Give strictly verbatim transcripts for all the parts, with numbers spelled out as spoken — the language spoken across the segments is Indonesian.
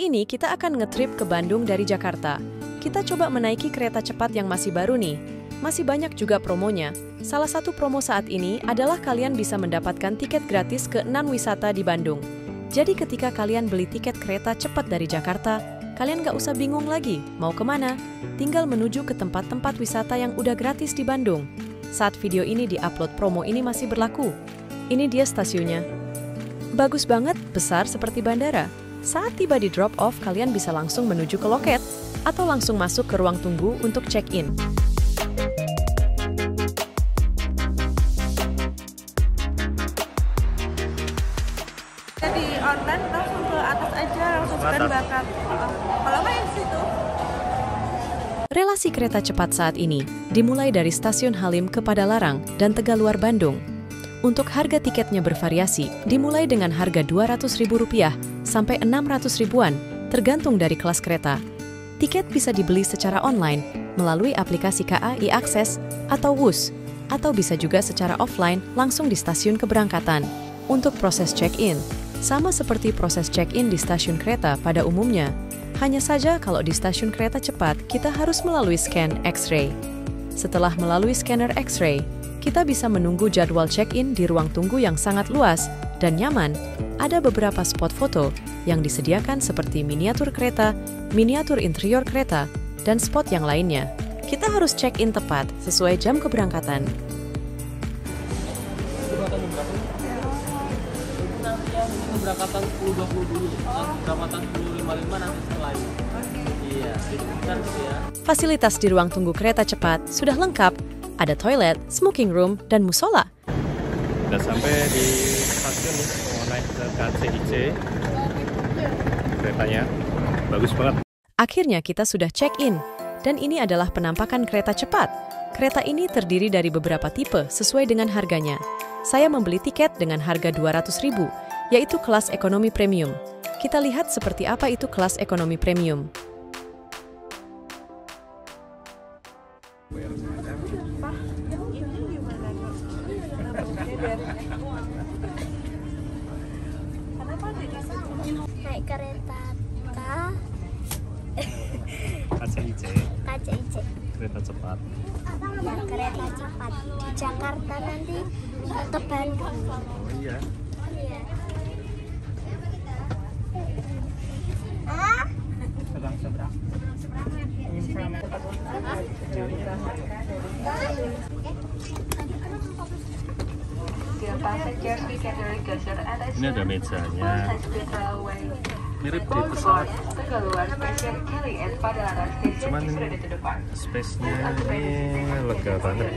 Kali ini kita akan ngetrip ke Bandung dari Jakarta. Kita coba menaiki kereta cepat yang masih baru nih. Masih banyak juga promonya. Salah satu promo saat ini adalah kalian bisa mendapatkan tiket gratis ke enam wisata di Bandung. Jadi ketika kalian beli tiket kereta cepat dari Jakarta, kalian nggak usah bingung lagi mau kemana. Tinggal menuju ke tempat-tempat wisata yang udah gratis di Bandung. Saat video ini diupload, promo ini masih berlaku. Ini dia stasiunnya. Bagus banget, besar seperti bandara. Saat tiba di drop-off, kalian bisa langsung menuju ke loket atau langsung masuk ke ruang tunggu untuk check-in. Jadi online langsung ke atas aja, langsung scan bakat. Kalau main situ. Relasi kereta cepat saat ini dimulai dari Stasiun Halim ke Padalarang dan Tegaluar Bandung. Untuk harga tiketnya bervariasi, dimulai dengan harga dua ratus ribu rupiah sampai enam ratus ribuan, tergantung dari kelas kereta. Tiket bisa dibeli secara online melalui aplikasi K A I Akses atau Wus, atau bisa juga secara offline langsung di stasiun keberangkatan. Untuk proses check-in, sama seperti proses check-in di stasiun kereta pada umumnya. Hanya saja kalau di stasiun kereta cepat, kita harus melalui scan X-ray. Setelah melalui scanner X-ray, kita bisa menunggu jadwal check-in di ruang tunggu yang sangat luas dan nyaman. Ada beberapa spot foto yang disediakan seperti miniatur kereta, miniatur interior kereta, dan spot yang lainnya. Kita harus check-in tepat sesuai jam keberangkatan. Keberangkatan sepuluh dua puluh dulu, keberangkatan sepuluh lima puluh lima nanti setelah itu. Iya, kan ya. Fasilitas di ruang tunggu kereta cepat sudah lengkap. Ada toilet, smoking room, dan musola. Sudah sampai di stasiun nih, mau naik ke K C I C. Keretanya bagus banget. Akhirnya kita sudah check-in, dan ini adalah penampakan kereta cepat. Kereta ini terdiri dari beberapa tipe sesuai dengan harganya. Saya membeli tiket dengan harga dua ratus ribu, yaitu kelas ekonomi premium. Kita lihat seperti apa itu kelas ekonomi premium. Naik kereta K K C I C. K C I C. Kereta cepat. Ya, kereta cepat di Jakarta nanti ke Bandung. Oh iya. Iya. Ah? Seberang seberang. Ini ada mejanya. Mirip di pesawat. Cuman space-nya ini lega banget.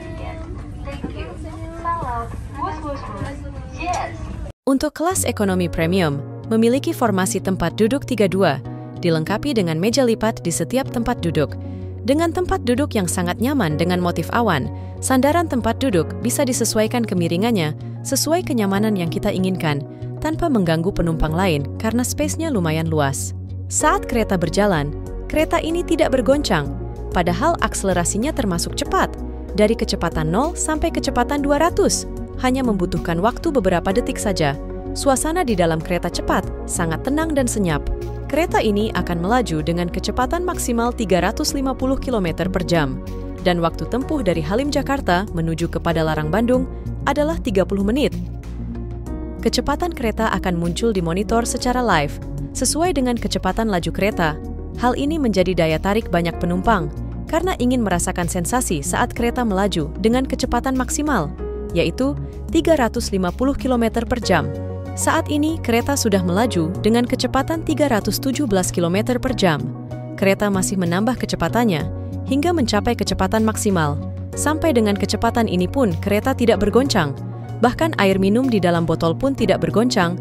Untuk kelas ekonomi premium, memiliki formasi tempat duduk tiga dua, dilengkapi dengan meja lipat di setiap tempat duduk. Dengan tempat duduk yang sangat nyaman dengan motif awan, sandaran tempat duduk bisa disesuaikan kemiringannya sesuai kenyamanan yang kita inginkan, tanpa mengganggu penumpang lain karena space-nya lumayan luas. Saat kereta berjalan, kereta ini tidak bergoncang, padahal akselerasinya termasuk cepat. Dari kecepatan nol sampai kecepatan dua ratus, hanya membutuhkan waktu beberapa detik saja. Suasana di dalam kereta cepat sangat tenang dan senyap. Kereta ini akan melaju dengan kecepatan maksimal tiga ratus lima puluh kilometer per jam. Dan waktu tempuh dari Halim Jakarta menuju ke Padalarang Bandung adalah tiga puluh menit. Kecepatan kereta akan muncul di monitor secara live, sesuai dengan kecepatan laju kereta. Hal ini menjadi daya tarik banyak penumpang, karena ingin merasakan sensasi saat kereta melaju dengan kecepatan maksimal, yaitu tiga ratus lima puluh kilometer per jam. Saat ini, kereta sudah melaju dengan kecepatan tiga ratus tujuh belas kilometer per jam. Kereta masih menambah kecepatannya, hingga mencapai kecepatan maksimal. Sampai dengan kecepatan ini pun, kereta tidak bergoncang. Bahkan air minum di dalam botol pun tidak bergoncang.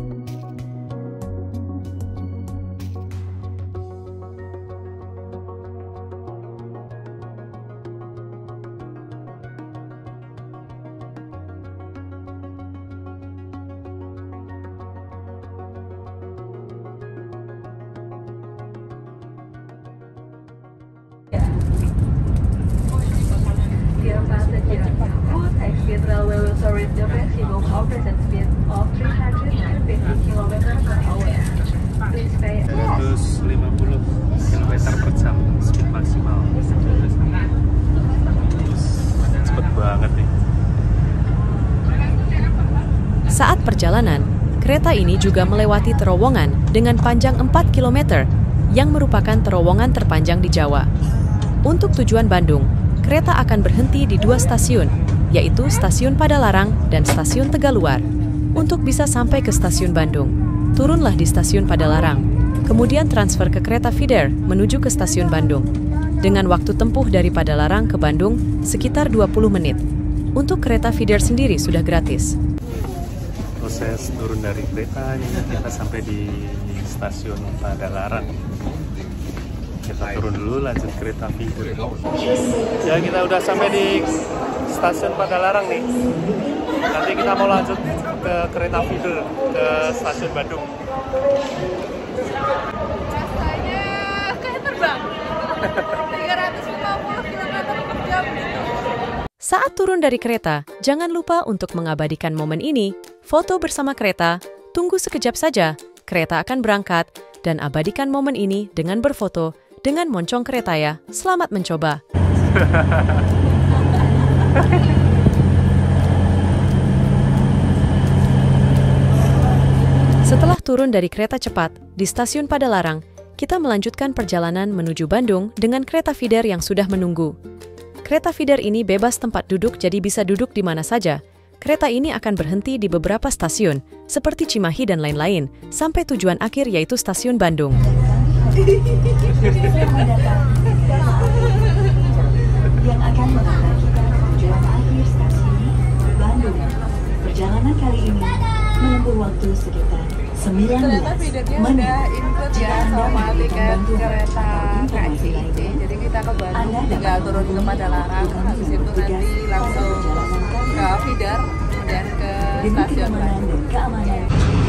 Dear passengers, Wood Exit Railway will service the maximum operating speed of three hundred perjalanan, kereta ini juga melewati terowongan dengan panjang empat kilometer yang merupakan terowongan terpanjang di Jawa. Untuk tujuan Bandung, kereta akan berhenti di dua stasiun, yaitu Stasiun Padalarang dan Stasiun Tegaluar. Untuk bisa sampai ke Stasiun Bandung, turunlah di Stasiun Padalarang, kemudian transfer ke kereta feeder menuju ke Stasiun Bandung. Dengan waktu tempuh dari Padalarang ke Bandung sekitar dua puluh menit. Untuk kereta feeder sendiri sudah gratis. Proses turun dari kereta, kita sampai di Stasiun Padalarang. Kita turun dulu, lanjut kereta feeder. Ya, kita udah sampai di Stasiun Padalarang nih. Nanti kita mau lanjut ke kereta feeder ke Stasiun Bandung. Rasanya kayak terbang. tiga ratus lima puluh kilometer per jam gitu. Saat turun dari kereta, jangan lupa untuk mengabadikan momen ini, foto bersama kereta, tunggu sekejap saja, kereta akan berangkat, dan abadikan momen ini dengan berfoto dengan moncong kereta ya. Selamat mencoba. Setelah turun dari kereta cepat di Stasiun Padalarang, kita melanjutkan perjalanan menuju Bandung dengan kereta feeder yang sudah menunggu. Kereta feeder ini bebas tempat duduk, jadi bisa duduk di mana saja. Kereta ini akan berhenti di beberapa stasiun, seperti Cimahi dan lain-lain, sampai tujuan akhir yaitu Stasiun Bandung. Yang akan mengantar kita ke tujuan akhir stasiun Bandung. Perjalanan kali ini menempuh waktu sekitar sembilan Ternyata belas feedernya menit. udah include ya sama tiket kereta K C I C. Jadi kita ke Bandung tinggal turun ke Padalarang, habis itu nanti langsung ke feeder, kemudian ke Demi Stasiun kenyamanan Bandung. dan keamanan.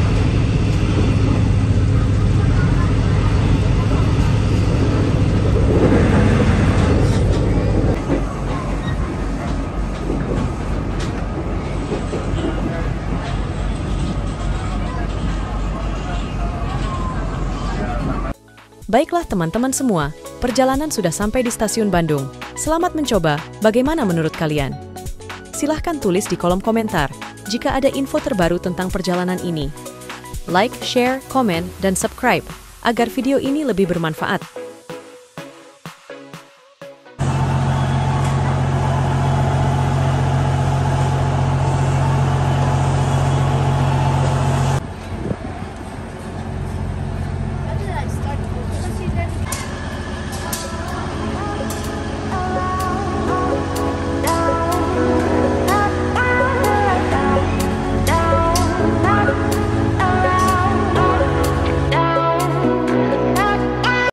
Baiklah teman-teman semua, perjalanan sudah sampai di Stasiun Bandung. Selamat mencoba, bagaimana menurut kalian? Silahkan tulis di kolom komentar jika ada info terbaru tentang perjalanan ini. Like, share, komen, dan subscribe agar video ini lebih bermanfaat.